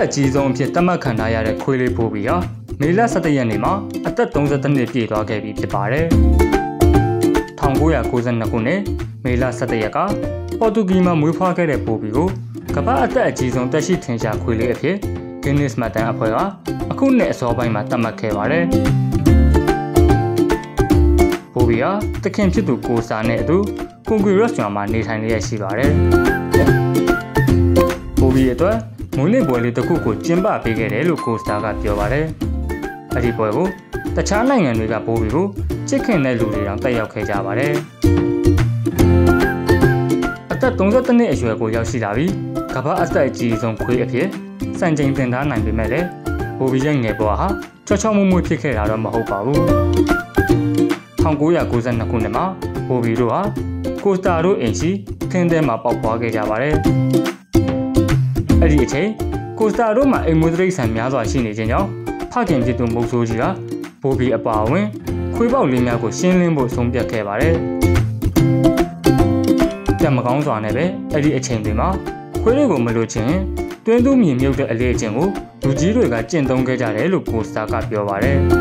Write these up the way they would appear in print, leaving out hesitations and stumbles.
သက်ကြီးဆုံးအဖြစ်သတ်မှတ်ခံထားရတဲ့ခွေးလေးဘိုဘီဟာမေလ17ရက်နေ့မှာအသက်32နှစ်ပြည့်သွားခဲ့ပြီဖြစ်ပါတယ်။1992ခုနှစ်မေလ17ရက်ကပေါ်တူဂီမှာမွေးဖွားခဲ့တဲ့ဘိုဘီကိုကမ္ဘာအသက်အကြီးဆုံးတက်ရှိထင်ရှားခွေးလေးအဖြစ်ဂင်းနစ်မှတ်တမ်းအဖွဲ့ကအခုနှစ်အစောပိုင်းမှာသတ်မှတ်ခဲ့ပါတယ်။ဘိုဘီဟာတခင်ဖြစ်သူကိုစာနဲ့အတူကွန်ဂရီရက်ရွာမှာနေထိုင်လျက်ရှိပါတယ်။ဘိုဘီအတွက်မွေးနေ့ပွဲလေးတစ်ခုကိုကျင်းပပေးခဲ့တယ်လို့ကိုစတာကပြောပါတယ်။အဲဒီပွဲကိုတခြားနိုင်ငံတွေကဘိုဘီကိုချစ်ခင်တဲ့လူတွေတောင်တက်ရောက်ခဲ့ကြပါတယ်။အသက်32နှစ်အရွယ်ကိုရောက်ရှိလာပြီးကမ္ဘာအသက်အကြီးဆုံးခွေးအဖြစ်စံချိန်တင်ထားနိုင်ပေမဲ့လည်းဘိုဘီရဲ့ငယ်ဘဝဟာချောချောမွေ့မွေ့ဖြစ်ခဲ့တာတော့မဟုတ်ပါဘူး။1992ခုနှစ်မှာဘိုဘီတို့ဟာကိုစတာတို့အိမ်ရှိခင်းထဲမှာပေါက်ပွားခဲ့ကြပါတယ်။အဲ့ဒီအချိန်ကိုစတာတို့မှာအိမ်မွေးတိရစ္ဆာန်များစွာရှိနေခြင်းကြောင့်ဖခင်ဖြစ်သူမုတ်ဆိုးကြီးကဘိုဘီအပါအဝင်ခွေးပေါက်လေးများကိုရှင်းလင်းဖို့ဆုံးဖြတ်ခဲ့ပါတယ်။ကြံမကောင်းစွာနဲ့ပဲအဲ့ဒီအချိန်တွေမှာခွေးတွေကိုမလိုချင်တွင်းသူမြင်မြုပ်တဲ့အလေးအကျင့်ကိုလူကြီးတွေကကျင့်သုံးခဲ့ကြတယ်လို့ကိုစတာကပြောပါတယ်။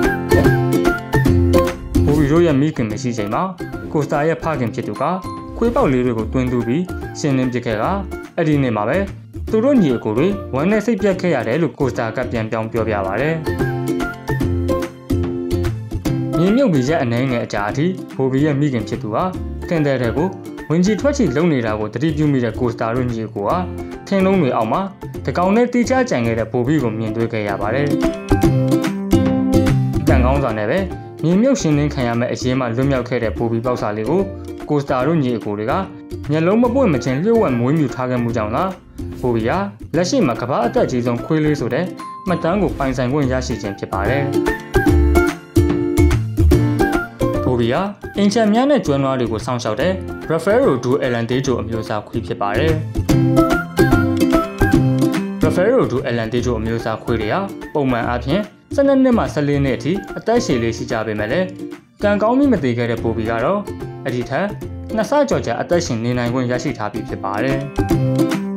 ဘိုဘီတို့ရဲ့မိခင်မရှိချိန်မှာကိုစတာရဲ့ဖခင်ဖြစ်သူကခွေးပေါက်လေးတွေကိုတွင်းသူပြီးရှင်းလင်းပစ်ခဲ့တာအဲ့ဒီနေ့မှာပဲသူတို့ညီအကိုတွေဝမ်းနဲ့စိတ်ပြတ်ခဲ့ရတယ်လို့ကိုစတာကပြန်ပြောင်းပြောပြပါတယ်။မြင်မြုပ်ပြီးရက်အနေငယ်အကြာအထိဘိုဘီရဲ့မိခင်ဖြစ်သူဟာတင်တဲ့တဲ့ကိုဝင်ကြီးထွက်ချီလုံနေတာကိုတတိပြုမိတဲ့ကိုစတာတို့ညီအကိုဟာထင်းလုံးတွေအောက်မှာတကောင်နဲ့တီးချကြံခဲ့တဲ့ဘိုဘီကိုမြင်တွေ့ခဲ့ရပါတယ်။ကံကောင်းစွာနဲ့ပဲမြင်မြုပ်ရှင်းလင်းခံရမယ့်အရေးမှလွတ်မြောက်ခဲ့တဲ့ဘိုဘီပေါက်စာလေးကိုကိုစတာတို့ညီအကိုတွေကမျက်လုံးမပွင့်မချင်းလျှို့ဝှက်မွေးမြူထားခဲ့မှုကြောင့်လားဘိုဘီဟာလက်ရှိမှာကမ္ဘာအသက်ကြီးဆုံးခွေးလေးဆိုတဲ့မှတ်တမ်းကိုပိုင်ဆိုင်ခွင့်ရရှိခြင်းဖြစ်ပါတယ်။ဘိုဘီဟာအင်ချန်များနဲ့ကျွမ်းနွားတွေကိုစောင့်ရှောက်တဲ့ Rafaelo du Alentejo အမျိုးအစားခွေးဖြစ်ပါတယ်။ Rafaelo du Alentejo အမျိုးအစားခွေးတွေဟာပုံမှန်အားဖြင့်12နှစ်မှ14နှစ်အထိအသက်ရှည်လေးရှိကြပေမဲ့လည်းကံကောင်းပြီးမသေးခဲ့တဲ့ဘိုဘီကတော့အဒီထက်နှစ်ဆကျော်ကြာအသက်ရှင်နေနိုင်ခွင့်ရရှိထားပြီဖြစ်ပါတယ်။